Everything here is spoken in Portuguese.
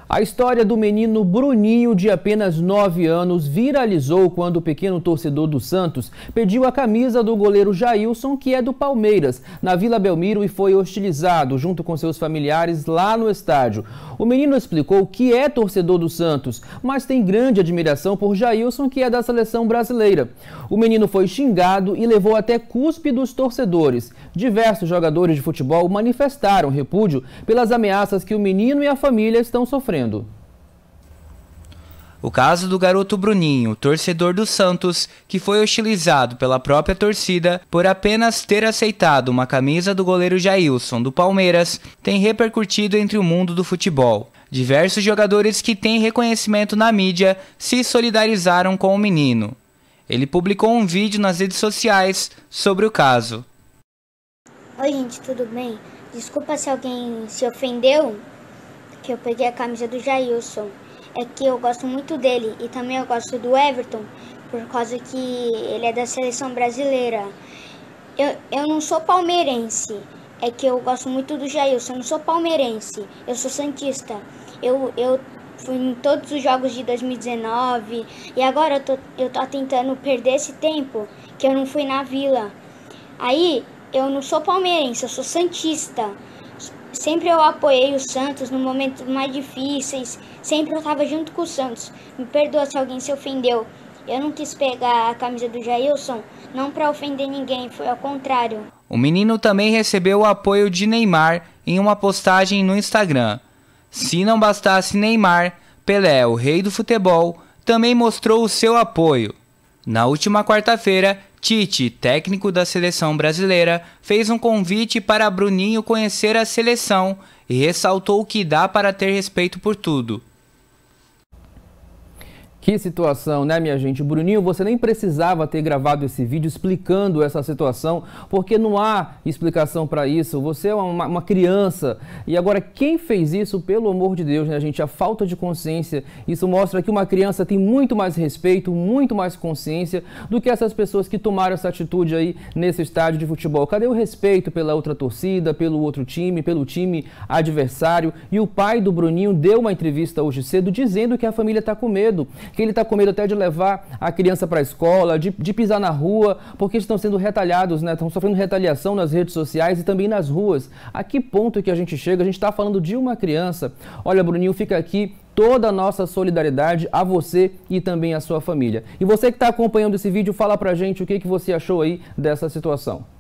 A história do menino Bruninho, de apenas 9 anos, viralizou quando o pequeno torcedor do Santos pediu a camisa do goleiro Jailson, que é do Palmeiras, na Vila Belmiro, e foi hostilizado junto com seus familiares lá no estádio. O menino explicou que é torcedor do Santos, mas tem grande admiração por Jailson, que é da seleção brasileira. O menino foi xingado e levou até cuspe dos torcedores. Diversos jogadores de futebol manifestaram repúdio pelas ameaças que o menino e a família estão sofrendo. O caso do garoto Bruninho, torcedor do Santos, que foi hostilizado pela própria torcida por apenas ter aceitado uma camisa do goleiro Jailson, do Palmeiras, tem repercutido entre o mundo do futebol. Diversos jogadores que têm reconhecimento na mídia se solidarizaram com o menino. Ele publicou um vídeo nas redes sociais sobre o caso. Oi gente, tudo bem? Desculpa se alguém se ofendeu, que eu peguei a camisa do Jailson. É que eu gosto muito dele e também eu gosto do Everton, por causa que ele é da seleção brasileira. Eu não sou palmeirense, é que eu gosto muito do Jailson. Eu não sou palmeirense, eu sou santista. Eu fui em todos os jogos de 2019 e agora eu tô tentando perder esse tempo que eu não fui na Vila. Aí eu não sou palmeirense, eu sou santista. Sempre eu apoiei o Santos nos momentos mais difíceis, sempre eu estava junto com o Santos. Me perdoa se alguém se ofendeu. Eu não quis pegar a camisa do Jailson, não para ofender ninguém, foi ao contrário. O menino também recebeu o apoio de Neymar em uma postagem no Instagram. Se não bastasse Neymar, Pelé, o rei do futebol, também mostrou o seu apoio. Na última quarta-feira, Tite, técnico da seleção brasileira, fez um convite para Bruninho conhecer a seleção e ressaltou que dá para ter respeito por tudo. Que situação, né, minha gente? Bruninho, você nem precisava ter gravado esse vídeo explicando essa situação, porque não há explicação para isso. Você é uma criança. E agora, quem fez isso, pelo amor de Deus, né, gente? A falta de consciência. Isso mostra que uma criança tem muito mais respeito, muito mais consciência do que essas pessoas que tomaram essa atitude aí nesse estádio de futebol. Cadê o respeito pela outra torcida, pelo outro time, pelo time adversário? E o pai do Bruninho deu uma entrevista hoje cedo dizendo que a família está com medo, que ele está com medo até de levar a criança para a escola, de pisar na rua, porque estão sendo retalhados, né? Estão sofrendo retaliação nas redes sociais e também nas ruas. A que ponto que a gente chega? A gente está falando de uma criança. Olha, Bruninho, fica aqui toda a nossa solidariedade a você e também à sua família. E você que está acompanhando esse vídeo, fala pra gente o que você achou aí dessa situação.